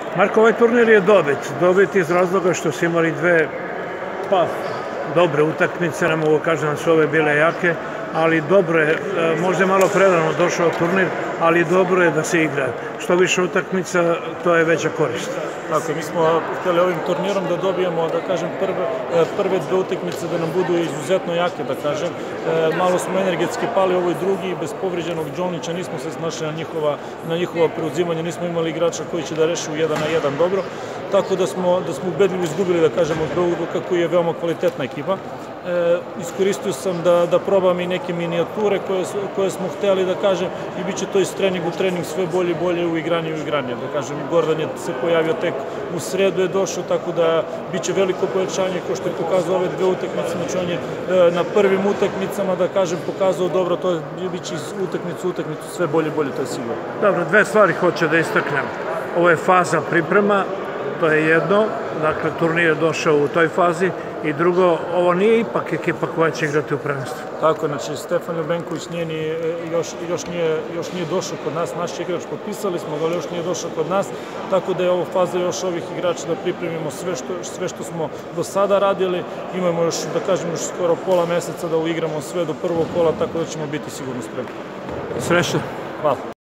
Marko, ovaj turnir je dobit iz razloga što su imali dve, dobre utakmice, ne mogu kažem da su ove bile jake, ali dobro je, možda je malo prerano došao turnir, ali dobro je da se igra. Što više utakmica, to je veća korist. Tako, mi smo htjeli ovim turnirom da dobijemo, da kažem, prve dve utakmice da nam budu izuzetno jake, da kažem. Malo smo energetski pali ovoj drugi, bez povređenog Đolnića nismo se snašli na njihova preuzimanja, nismo imali igrača koji će da reše u 1 na 1 dobro, tako da smo ubedljivo izgubili, da kažem, od Beograda, koji je veoma kvalitetna ekipa. Iskoristio sam da probam i neke minijature koje smo hteli, da kažem, i bit će to iz trening u trening sve bolje i bolje u igranje, da kažem. Gordon je se pojavio tek u sredu, je došao, tako da bit će veliko pojačanje, kao što je pokazao ove dve utakmice. Znači on je na prvim utakmicama, da kažem, pokazao dobro, to bit će iz utakmicu u utakmicu sve bolje i bolje, to je sigurno. Dobro, dve stvari hoću da istaknem. Ovo je faza priprema, to je jedno, dakle turnir je došao u toj fazi, i drugo, ovo nije ipak ekipa koja će igrati u prvenstvu. Tako, znači Stefan Ljubenković još nije došao kod nas, naš igrač, potpisali smo ga, ali još nije došao kod nas, tako da je ovo faza još ovih igrača da pripremimo sve što smo do sada radili. Imamo još, da kažem, još skoro pola meseca da uigramo sve do prvog kola, tako da ćemo biti sigurno spremni. Srećno. Hvala.